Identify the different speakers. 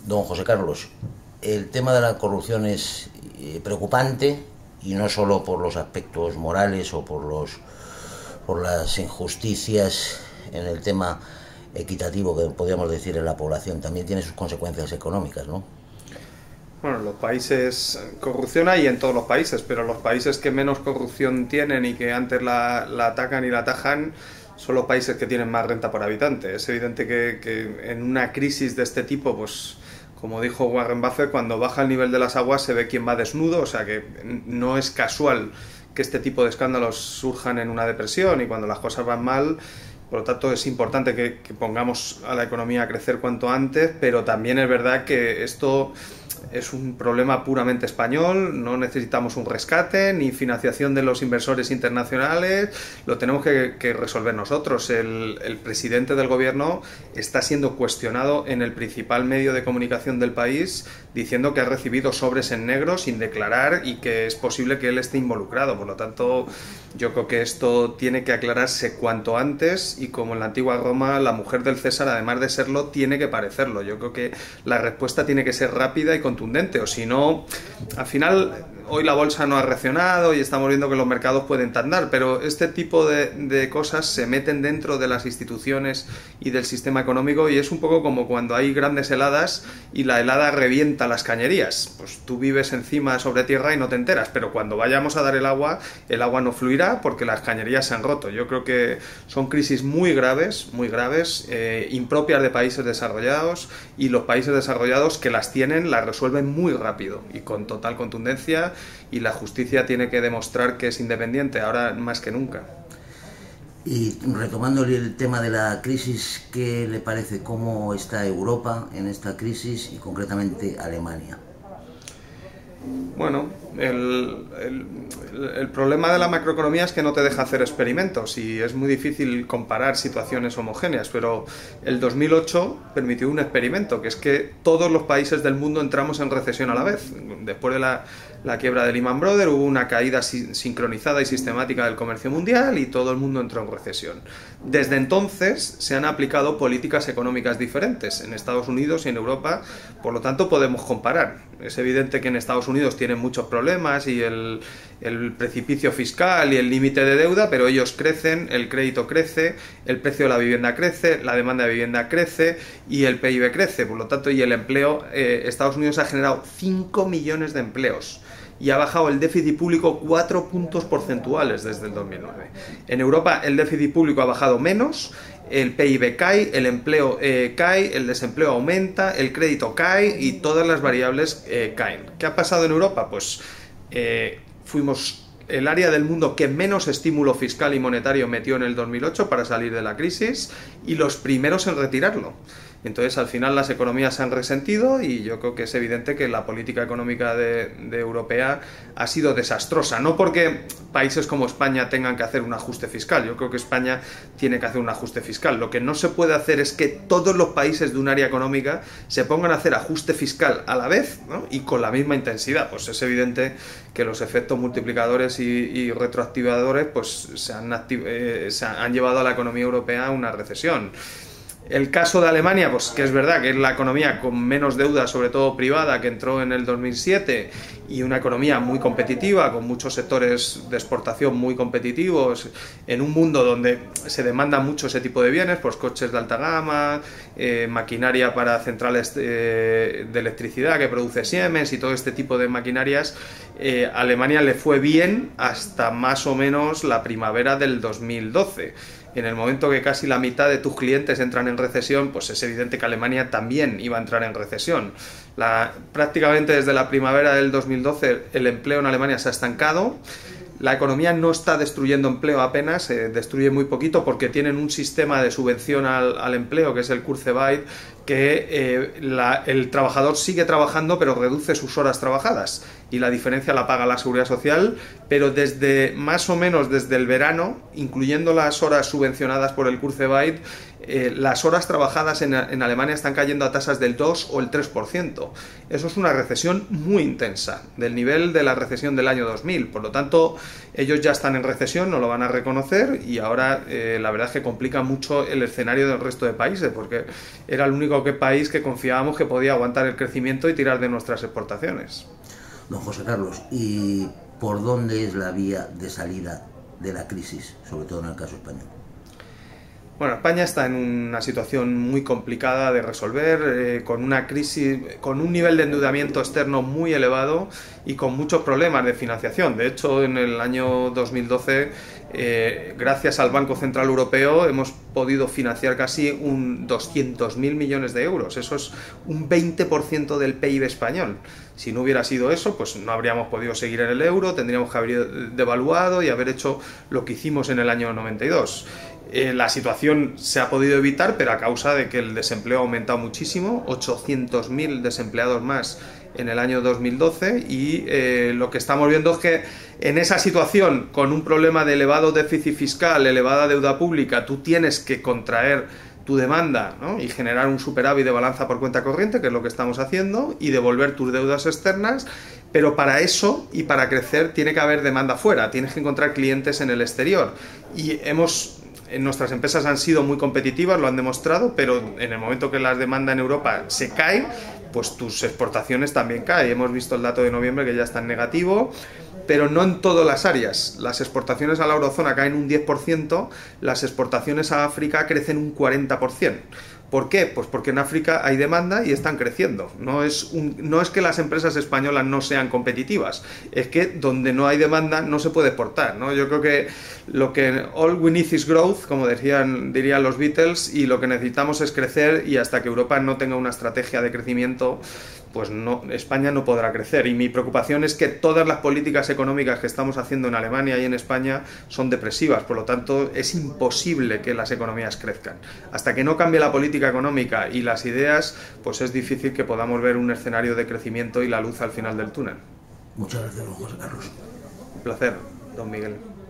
Speaker 1: Don José Carlos, el tema de la corrupción es preocupante, y no solo por los aspectos morales o por las injusticias en el tema equitativo que podríamos decir en la población, también tiene sus consecuencias económicas, ¿no?
Speaker 2: Bueno, los países, corrupción hay en todos los países, pero los países que menos corrupción tienen y que antes la atacan y la atajan son los países que tienen más renta por habitante. Es evidente que en una crisis de este tipo, pues como dijo Warren Buffett, cuando baja el nivel de las aguas se ve quién va desnudo, o sea que no es casual que este tipo de escándalos surjan en una depresión y cuando las cosas van mal. Por lo tanto, es importante que pongamos a la economía a crecer cuanto antes, pero también es verdad que esto es un problema puramente español, no necesitamos un rescate ni financiación de los inversores internacionales, lo tenemos que resolver nosotros. El presidente del gobierno está siendo cuestionado en el principal medio de comunicación del país diciendo que ha recibido sobres en negro sin declarar y que es posible que él esté involucrado. Por lo tanto, yo creo que esto tiene que aclararse cuanto antes y como en la antigua Roma, la mujer del César, además de serlo, tiene que parecerlo. Yo creo que la respuesta tiene que ser rápida y contundente, o si no, al final, hoy la bolsa no ha reaccionado y estamos viendo que los mercados pueden tardar, pero este tipo de cosas se meten dentro de las instituciones y del sistema económico y es un poco como cuando hay grandes heladas y la helada revienta las cañerías. Pues tú vives encima sobre tierra y no te enteras, pero cuando vayamos a dar el agua no fluirá porque las cañerías se han roto. Yo creo que son crisis muy graves, impropias de países desarrollados, y los países desarrollados que las tienen las resuelven muy rápido y con total contundencia, y la justicia tiene que demostrar que es independiente ahora más que nunca.
Speaker 1: Y retomando el tema de la crisis, ¿qué le parece cómo está Europa en esta crisis y concretamente Alemania?
Speaker 2: Bueno, el problema de la macroeconomía es que no te deja hacer experimentos y es muy difícil comparar situaciones homogéneas, pero el 2008 permitió un experimento, que es que todos los países del mundo entramos en recesión a la vez. Después de la quiebra de Lehman Brothers hubo una caída sincronizada y sistemática del comercio mundial y todo el mundo entró en recesión. Desde entonces se han aplicado políticas económicas diferentes en Estados Unidos y en Europa, por lo tanto podemos comparar. Es evidente que en Estados Unidos tienen muchos problemas y el precipicio fiscal y el límite de deuda, pero ellos crecen, el crédito crece, el precio de la vivienda crece, la demanda de vivienda crece y el PIB crece, por lo tanto, y el empleo, Estados Unidos ha generado 5 millones de empleos y ha bajado el déficit público 4 puntos porcentuales desde el 2009. En Europa el déficit público ha bajado menos, el PIB cae, el empleo cae, el desempleo aumenta, el crédito cae y todas las variables caen. ¿Qué ha pasado en Europa? Pues fuimos el área del mundo que menos estímulo fiscal y monetario metió en el 2008 para salir de la crisis y los primeros en retirarlo. Entonces, al final las economías se han resentido y yo creo que es evidente que la política económica de europea ha sido desastrosa. No porque países como España tengan que hacer un ajuste fiscal. Yo creo que España tiene que hacer un ajuste fiscal. Lo que no se puede hacer es que todos los países de un área económica se pongan a hacer ajuste fiscal a la vez, ¿no? Y con la misma intensidad. Pues es evidente que los efectos multiplicadores y retroactivadores pues se han llevado a la economía europea a una recesión. El caso de Alemania, pues que es verdad que es la economía con menos deuda, sobre todo privada, que entró en el 2007 y una economía muy competitiva, con muchos sectores de exportación muy competitivos, en un mundo donde se demanda mucho ese tipo de bienes, pues coches de alta gama, maquinaria para centrales de electricidad que produce Siemens y todo este tipo de maquinarias. A Alemania le fue bien hasta más o menos la primavera del 2012. En el momento que casi la mitad de tus clientes entran en recesión, pues es evidente que Alemania también iba a entrar en recesión. Prácticamente desde la primavera del 2012 el empleo en Alemania se ha estancado. La economía no está destruyendo empleo apenas, destruye muy poquito porque tienen un sistema de subvención al empleo que es el Kurzarbeit, que el trabajador sigue trabajando pero reduce sus horas trabajadas y la diferencia la paga la Seguridad Social, pero desde más o menos desde el verano, incluyendo las horas subvencionadas por el Kurzarbeit, las horas trabajadas en Alemania están cayendo a tasas del 2 o el 3%. Eso es una recesión muy intensa, del nivel de la recesión del año 2000. Por lo tanto, Ellos ya están en recesión, no lo van a reconocer y ahora la verdad es que complica mucho el escenario del resto de países, porque era el único país que confiábamos que podía aguantar el crecimiento y tirar de nuestras exportaciones.
Speaker 1: Don José Carlos, ¿y por dónde es la vía de salida de la crisis, sobre todo en el caso español?
Speaker 2: Bueno, España está en una situación muy complicada de resolver, con una crisis, con un nivel de endeudamiento externo muy elevado y con muchos problemas de financiación. De hecho, en el año 2012, gracias al Banco Central Europeo, hemos podido financiar casi 200.000 millones de euros. Eso es un 20% del PIB español. Si no hubiera sido eso, pues no habríamos podido seguir en el euro, tendríamos que haber devaluado y haber hecho lo que hicimos en el año 92. La situación se ha podido evitar, pero a causa de que el desempleo ha aumentado muchísimo, 800.000 desempleados más en el año 2012 y lo que estamos viendo es que en esa situación, con un problema de elevado déficit fiscal, elevada deuda pública, tú tienes que contraer tu demanda, ¿no? Y generar un superávit de balanza por cuenta corriente, que es lo que estamos haciendo, y devolver tus deudas externas, pero para eso y para crecer tiene que haber demanda fuera, tienes que encontrar clientes en el exterior y nuestras empresas han sido muy competitivas, lo han demostrado, pero en el momento que la demanda en Europa se cae, pues tus exportaciones también caen. Hemos visto el dato de noviembre que ya está en negativo, pero no en todas las áreas. Las exportaciones a la eurozona caen un 10%, las exportaciones a África crecen un 40%. ¿Por qué? Pues porque en África hay demanda y están creciendo. No es que las empresas españolas no sean competitivas, es que donde no hay demanda no se puede exportar, ¿no? Yo creo que lo que all we need is growth, como dirían los Beatles, y lo que necesitamos es crecer, y hasta que Europa no tenga una estrategia de crecimiento, pues no, España no podrá crecer. Y mi preocupación es que todas las políticas económicas que estamos haciendo en Alemania y en España son depresivas, por lo tanto es imposible que las economías crezcan. Hasta que no cambie la política económica y las ideas, pues es difícil que podamos ver un escenario de crecimiento y la luz al final del túnel.
Speaker 1: Muchas gracias, don José Carlos.
Speaker 2: Un placer, don Miguel.